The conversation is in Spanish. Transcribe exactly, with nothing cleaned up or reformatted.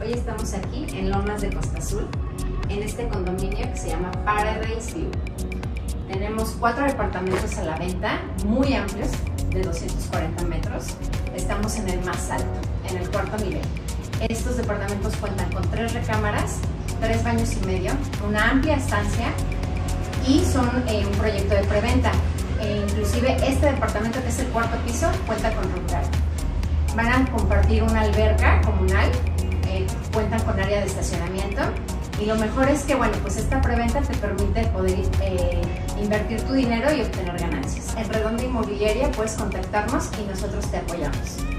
Hoy estamos aquí en Lomas de Costa Azul, en este condominio que se llama Paradise View. Tenemos cuatro departamentos a la venta, muy amplios, de doscientos cuarenta metros. Estamos en el más alto, en el cuarto nivel. Estos departamentos cuentan con tres recámaras, tres baños y medio, una amplia estancia y son eh, un proyecto de preventa. E inclusive este departamento, que es el cuarto piso, cuenta con room garden. Van a compartir una alberca comunal, eh, cuentan con área de estacionamiento y lo mejor es que, bueno, pues esta preventa te permite poder eh, invertir tu dinero y obtener ganancias. En Redonda Inmobiliaria puedes contactarnos y nosotros te apoyamos.